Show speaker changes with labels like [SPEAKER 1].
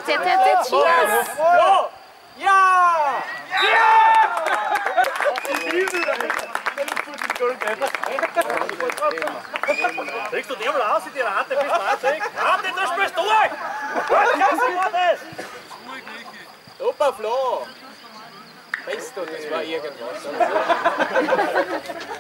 [SPEAKER 1] Cheers!
[SPEAKER 2] Ja! Kriegst du den mal aus in die Rate, bist du anzeigen? Rate, du spielst durch! Was war das? Super, Flo! Weißt du, das war irgendwas.